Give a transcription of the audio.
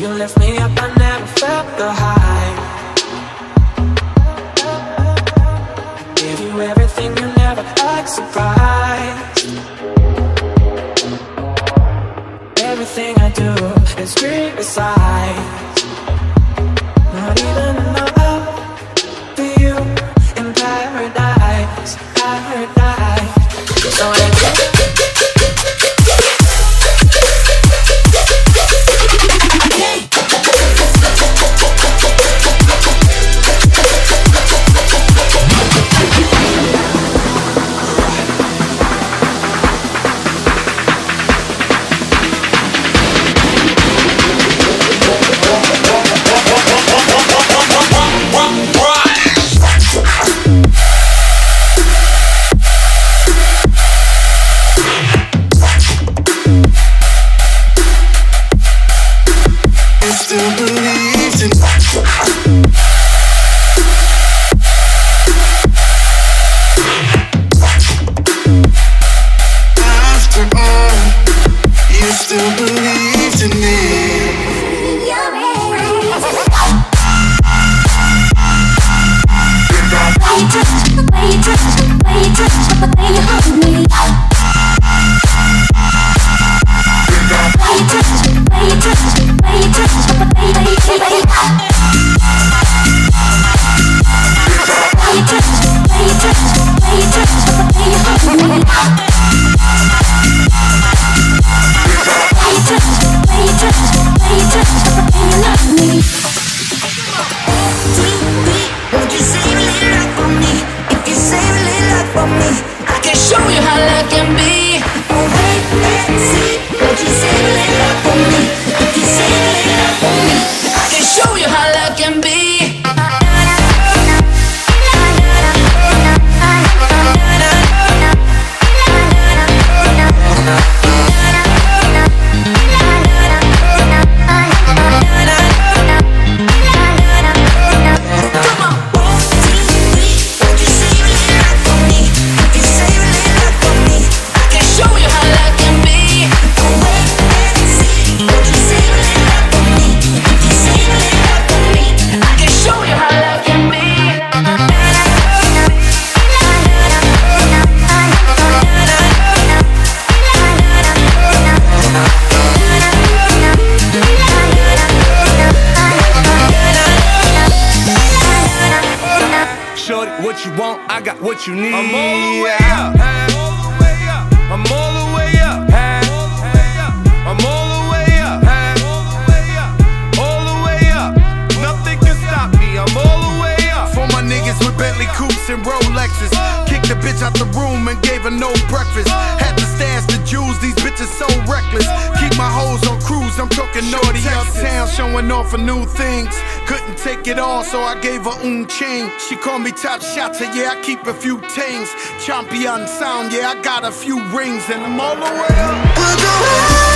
You lift me up, I never felt the high. Give you everything, you never act surprised. Everything I do is criticize. Not even enough for you in paradise, paradise. So what you want, I got what you need. I'm all the way up. I'm all the way up. I'm all the way up. All the way up. Nothing can stop me. I'm all the way up. For my niggas with Bentley coupes and Rolexes, kicked the bitch out the room and gave her no breakfast. Had to stash the jewels, these bitches so reckless. Keep my hoes on cruise, I'm talking naughty uptown, showing off for new things. Couldn't take it all, so I gave her chain. She called me top shotter, yeah, I keep a few tings. Champion sound, yeah, I got a few rings, and I'm all the way up.